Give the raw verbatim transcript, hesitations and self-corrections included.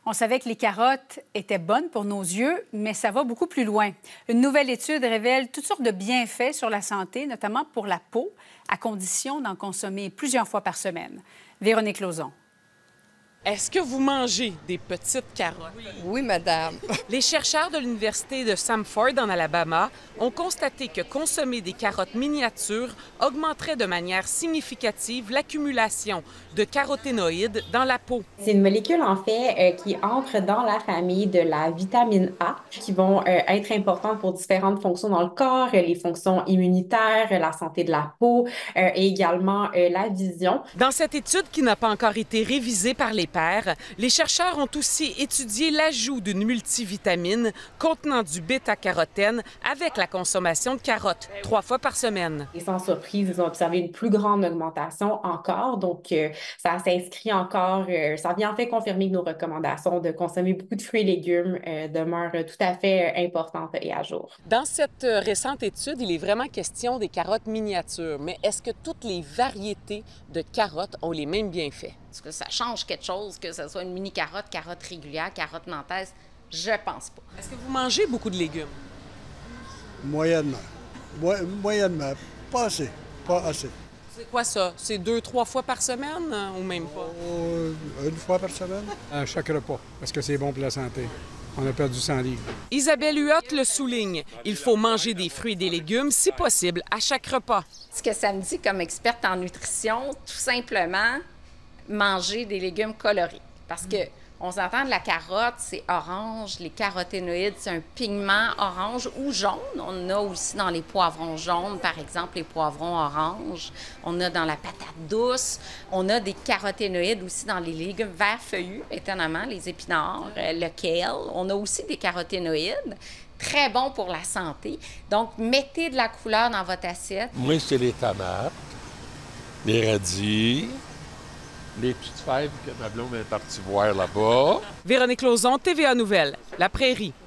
On savait que les carottes étaient bonnes pour nos yeux, mais ça va beaucoup plus loin. Une nouvelle étude révèle toutes sortes de bienfaits sur la santé, notamment pour la peau, à condition d'en consommer plusieurs fois par semaine. Véronique Lauzon. Est-ce que vous mangez des petites carottes? Oui, oui madame. Les chercheurs de l'Université de Samford, en Alabama, ont constaté que consommer des carottes miniatures augmenterait de manière significative l'accumulation de caroténoïdes dans la peau. C'est une molécule, en fait, euh, qui entre dans la famille de la vitamine A, qui vont euh, être importantes pour différentes fonctions dans le corps, euh, les fonctions immunitaires, euh, la santé de la peau euh, et également euh, la vision. Dans cette étude qui n'a pas encore été révisée par les pairs, les chercheurs ont aussi étudié l'ajout d'une multivitamine contenant du bêta-carotène avec la consommation de carottes trois fois par semaine. Et sans surprise, ils ont observé une plus grande augmentation encore. Donc, euh, ça s'inscrit encore, euh, ça vient en fait confirmer que nos recommandations de consommer beaucoup de fruits et légumes euh, demeurent tout à fait euh, importantes et à jour. Dans cette euh, récente étude, il est vraiment question des carottes miniatures. Mais est-ce que toutes les variétés de carottes ont les mêmes bienfaits? Est-ce que ça change quelque chose, que ce soit une mini-carotte, carotte régulière, carotte nantaise? Je pense pas. Est-ce que vous mangez beaucoup de légumes? Moyennement. Mo moyennement. Pas assez. Pas assez. C'est quoi ça? C'est deux, trois fois par semaine hein, ou même pas? Oh, une fois par semaine? À chaque repas, parce que c'est bon pour la santé. On a perdu cent livres. Isabelle Huot le souligne. Il faut manger des fruits et des légumes, si possible, à chaque repas. Ce que ça me dit comme experte en nutrition, tout simplement, manger des légumes colorés. Parce que on s'entend de la carotte, c'est orange. Les caroténoïdes, c'est un pigment orange ou jaune. On a aussi dans les poivrons jaunes, par exemple, les poivrons oranges. On a dans la patate douce. On a des caroténoïdes aussi dans les légumes verts feuillus, étonnamment, les épinards, le kale. On a aussi des caroténoïdes. Très bon pour la santé. Donc, mettez de la couleur dans votre assiette. Moi, c'est les tomates, les radis, les petites fèves que ma blonde est partie voir là-bas. Véronique Lauzon, T V A Nouvelles, La Prairie.